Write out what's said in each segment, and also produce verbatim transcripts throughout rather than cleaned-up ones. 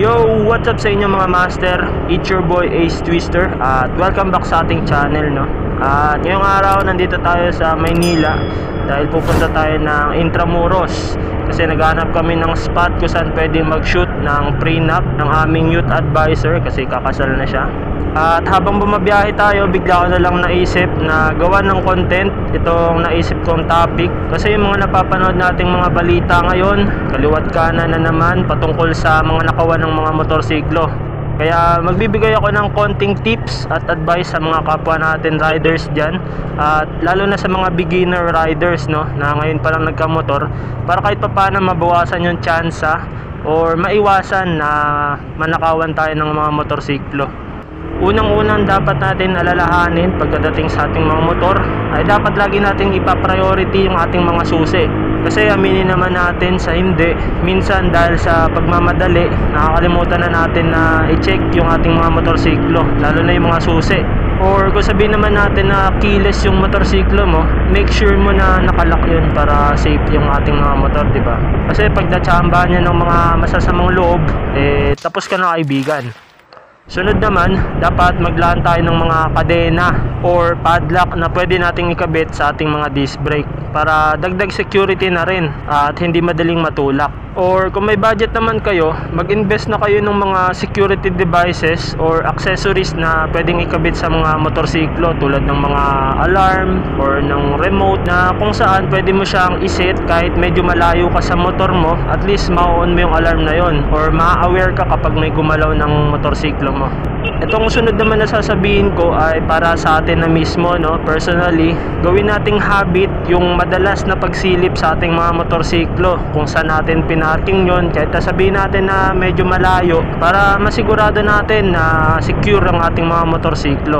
Yo, what's up sa inyo mga master? It's your boy Ace Twister at welcome back sa ating channel, no? At ngayong araw nandito tayo sa Maynila dahil pupunta tayo ng Intramuros kasi naghanap kami ng spot kung saan pwede mag-shoot ng prenup ng aming youth advisor kasi kakasal na siya. At habang bumabiyahe tayo, bigla ko na lang naisip na gawa ng content itong naisip kong topic kasi yung mga napapanood nating mga balita ngayon, kaliwat kanan na naman patungkol sa mga nakawan ng mga motorsiklo. Kaya magbibigay ako ng konting tips at advice sa mga kapwa natin riders dyan, at lalo na sa mga beginner riders, no, na ngayon pa lang nagkamotor, para kahit pa paano mabawasan yung tsansa or maiwasan na manakawan tayo ng mga motorsiklo. Unang-unang dapat natin alalahanin pagdating sa ating mga motor ay dapat lagi natin ipa-priority yung ating mga susi. Kasi aminin naman natin sa hindi, minsan dahil sa pagmamadali, nakakalimutan na natin na i-check yung ating mga motorsiklo, lalo na yung mga susi. Or kung sabihin naman natin na keyless yung motorsiklo mo, make sure mo na nakalock yun para safe yung ating mga motor, diba? Kasi pag natsambahan niya ng mga masasamang loob, eh tapos ka na kaibigan. Sunod naman, dapat maglaan tayo ng mga kadena or padlock na pwede nating ikabit sa ating mga disc brake para dagdag security na rin at hindi madaling matulak. Or kung may budget naman kayo, mag-invest na kayo ng mga security devices or accessories na pwedeng ikabit sa mga motorsiklo tulad ng mga alarm or ng remote na kung saan pwede mo siyang iset kahit medyo malayo ka sa motor mo, at least ma-on mo yung alarm na yon or ma-aware ka kapag may gumalaw ng motorsiklo mo. Itong sunod naman na sasabihin ko ay para sa atin na mismo, no? Personally, gawin nating habit yung madalas na pagsilip sa ating mga motorsiklo kung saan natin pinarking yon, kahit sabihin natin na medyo malayo, para masigurado natin na secure ang ating mga motorsiklo.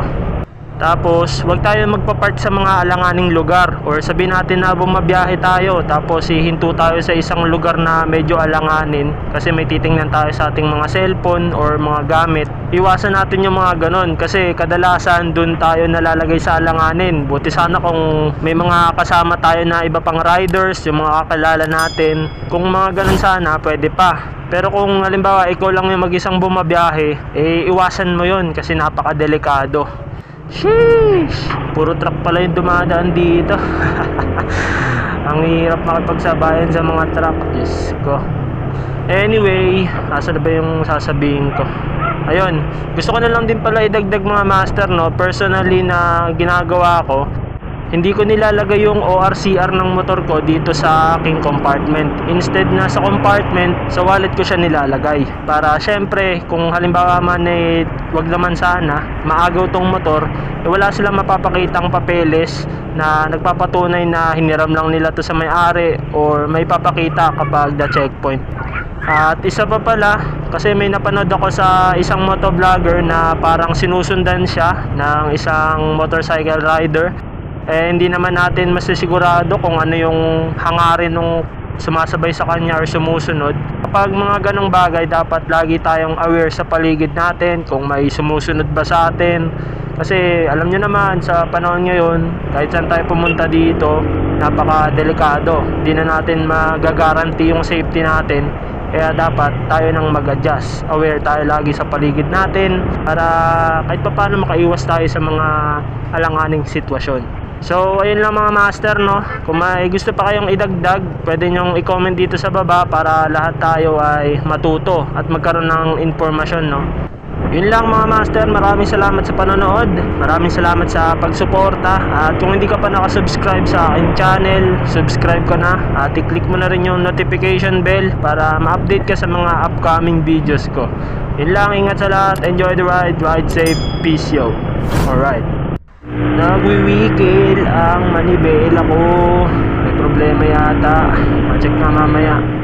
Tapos, wag tayo magpa-park sa mga alanganing lugar or sabihin natin na bumabiyahe tayo tapos hihinto tayo sa isang lugar na medyo alanganin kasi may titingnan tayo sa ating mga cellphone or mga gamit. Iwasan natin yung mga ganon kasi kadalasan dun tayo nalalagay sa alanganin. Buti sana kung may mga kasama tayo na iba pang riders, yung mga kakilala natin. Kung mga ganon sana, pwede pa. Pero kung halimbawa ikaw lang yung mag-isang bumabiyahe, eh iwasan mo yun kasi napakadelikado. Sheesh! Puro truck pala yung dumadaan dito. Ang hirap makipagsabayan sa mga truck. Diyos ko. Anyway, nasa na ba yung sasabihin ko? Ayun, gusto ko na lang din pala idagdag mga master, no? Personally na ginagawa ko, hindi ko nilalagay yung O R C R ng motor ko dito sa aking compartment. Instead na sa compartment, sa wallet ko siya nilalagay. Para syempre, kung halimbawa man eh, wag naman sana, maagaw tong motor, eh, wala silang mapapakitang papeles na nagpapatunay na hiniram lang nila to sa may-ari or may papakita kapag the checkpoint. At isa pa pala, kasi may napanood ako sa isang motovlogger na parang sinusundan siya ng isang motorcycle rider. Eh hindi naman natin masisigurado kung ano yung hangarin nung sumasabay sa kanya or sumusunod. Kapag mga ganong bagay, dapat lagi tayong aware sa paligid natin kung may sumusunod ba sa atin. Kasi alam nyo naman sa panahon ngayon, kahit saan tayo pumunta dito, napaka-delikado. Hindi na natin magagaranti yung safety natin. Kaya dapat tayo nang mag-adjust. Aware tayo lagi sa paligid natin para kahit pa paano makaiwas tayo sa mga alanganing sitwasyon. So ayun lang mga master, no? Kung may gusto pa kayong idagdag, pwede nyong i-comment dito sa baba para lahat tayo ay matuto at magkaroon ng informasyon, no? Yun lang mga master, maraming salamat sa panonood, maraming salamat sa pagsuporta, at kung hindi ka pa nakasubscribe sa aking channel, subscribe ka na at i-click mo na rin yung notification bell para ma-update ka sa mga upcoming videos ko. Yun lang, ingat sa lahat, enjoy the ride, ride safe, peace yo. Alright. Nagwiwigil ang manibela ko, may problema yata, ma-check na mamaya.